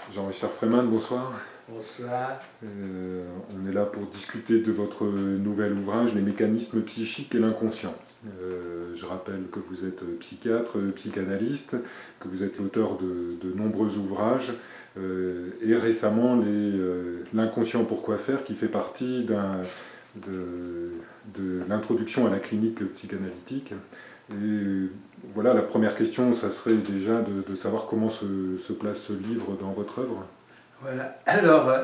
Jean-Richard Freyman, bonsoir. Bonsoir. On est là pour discuter de votre nouvel ouvrage, Les mécanismes psychiques et l'inconscient. Je rappelle que vous êtes psychiatre, psychanalyste, que vous êtes l'auteur de nombreux ouvrages, et récemment L'inconscient pourquoi faire, qui fait partie de l'introduction à la clinique psychanalytique. Et voilà, la première question, ça serait déjà de savoir comment se place ce livre dans votre œuvre. Voilà. Alors,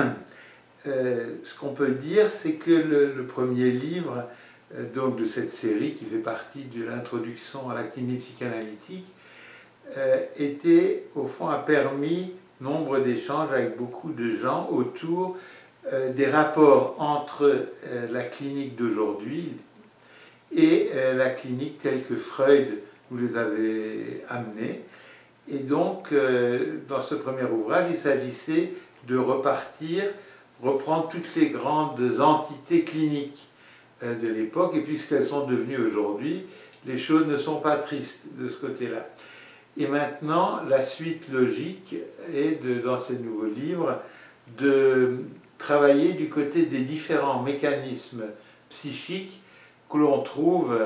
ce qu'on peut dire, c'est que le premier livre donc de cette série, qui fait partie de l'introduction à la clinique psychanalytique, au fond, a permis nombre d'échanges avec beaucoup de gens autour des rapports entre la clinique d'aujourd'hui et la clinique telle que Freud nous les avait amenés. Et donc, dans ce premier ouvrage, il s'agissait de reprendre toutes les grandes entités cliniques de l'époque, et puisqu'elles sont devenues aujourd'hui, les choses ne sont pas tristes de ce côté-là. Et maintenant, la suite logique est, dans ce nouveau livre, de travailler du côté des différents mécanismes psychiques que l'on trouve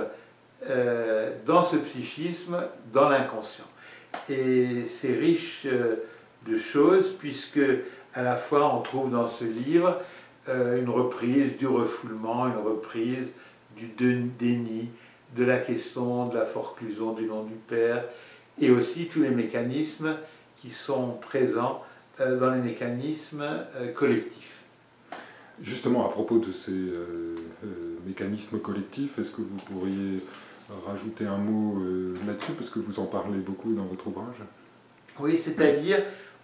dans ce psychisme, dans l'inconscient. Et c'est riche de choses, puisque à la fois on trouve dans ce livre une reprise du refoulement, une reprise du déni, de la question de la forclusion du nom du Père, et aussi tous les mécanismes qui sont présents dans les mécanismes collectifs. Justement, à propos de ces mécanismes collectifs, est-ce que vous pourriez rajouter un mot là-dessus, parce que vous en parlez beaucoup dans votre ouvrage? Oui, c'est-à-dire,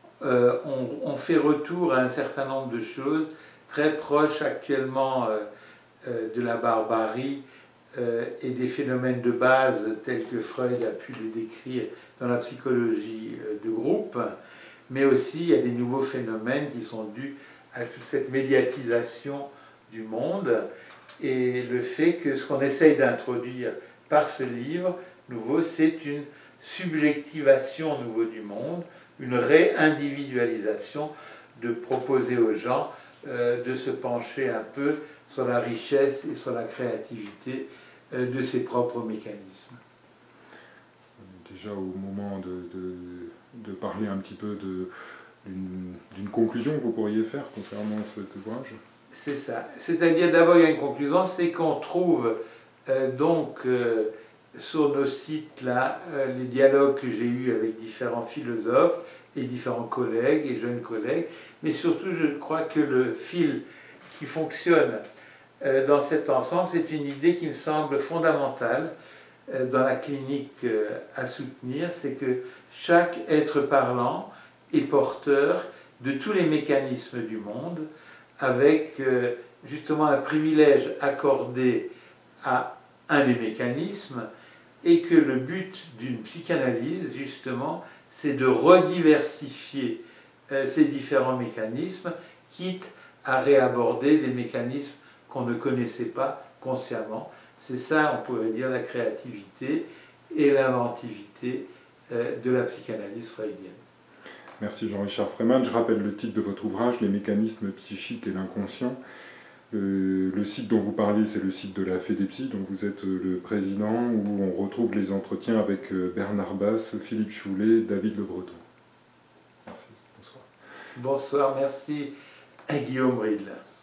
on fait retour à un certain nombre de choses très proches actuellement de la barbarie et des phénomènes de base tels que Freud a pu le décrire dans la psychologie de groupe, mais aussi il y a des nouveaux phénomènes qui sont dus à toute cette médiatisation du monde, et le fait que ce qu'on essaye d'introduire par ce livre nouveau, c'est une subjectivation au niveau du monde, une réindividualisation, de proposer aux gens de se pencher un peu sur la richesse et sur la créativité de ses propres mécanismes. Déjà au moment de parler un petit peu d'une conclusion que vous pourriez faire concernant cet ouvrage. C'est ça. C'est-à-dire, d'abord, il y a une conclusion, c'est qu'on trouve sur nos sites là, les dialogues que j'ai eus avec différents philosophes et différents collègues et jeunes collègues, mais surtout je crois que le fil qui fonctionne dans cet ensemble, c'est une idée qui me semble fondamentale dans la clinique à soutenir, c'est que chaque être parlant est porteur de tous les mécanismes du monde, avec justement un privilège accordé à un des mécanismes, et que le but d'une psychanalyse, justement, c'est de rediversifier ces différents mécanismes, quitte à réaborder des mécanismes qu'on ne connaissait pas consciemment. C'est ça, on pourrait dire, la créativité et l'inventivité de la psychanalyse freudienne. Merci Jean-Richard Freyman. Je rappelle le titre de votre ouvrage, Les mécanismes psychiques et l'inconscient. Le site dont vous parlez, c'est le site de la FEDEPSY, dont vous êtes le président, où on retrouve les entretiens avec Bernard Basse, Philippe Choulet, David Le Breton. Merci, bonsoir. Bonsoir, merci Guillaume Ridle.